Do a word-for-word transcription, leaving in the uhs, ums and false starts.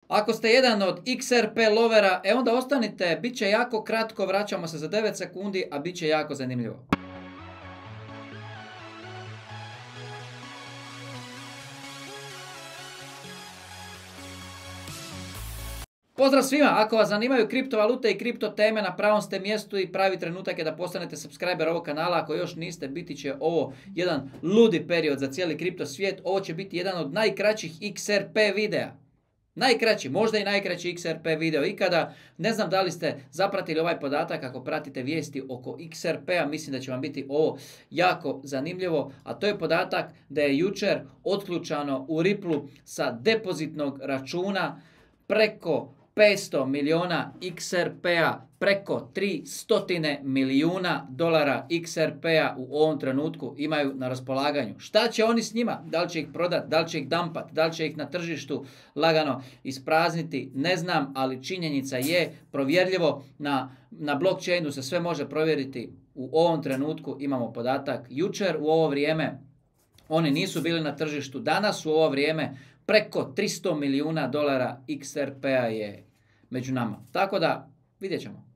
Ako ste jedan od X R P lovera, e onda ostanite, bit će jako kratko, vraćamo se za devet sekundi, a bit će jako zanimljivo. Pozdrav svima, ako vas zanimaju kriptovalute i kripto teme, na pravom ste mjestu i pravi trenutak je da postanete subscriber ovog kanala. Ako još niste, biti će ovo jedan ludi period za cijeli kripto svijet. Ovo će biti jedan od najkraćih X R P videa. Najkraći, možda i najkraći X R P video ikada. Ne znam da li ste zapratili ovaj podatak, ako pratite vijesti oko X R P-a, mislim da će vam biti ovo jako zanimljivo. A to je podatak da je jučer otključano u Ripple sa depozitnog računa preko petsto milijuna X R P-a, preko tristo milijuna dolara X R P-a u ovom trenutku imaju na raspolaganju. Šta će oni s njima? Da li će ih prodati, da li će ih dampat, da li će ih na tržištu lagano isprazniti? Ne znam, ali činjenica je provjerljivo. Na, na blockchainu se sve može provjeriti. U ovom trenutku imamo podatak. Jučer u ovo vrijeme oni nisu bili na tržištu. Danas u ovo vrijeme preko tristo milijuna dolara X R P-a je među nama. Tako da vidjet ćemo.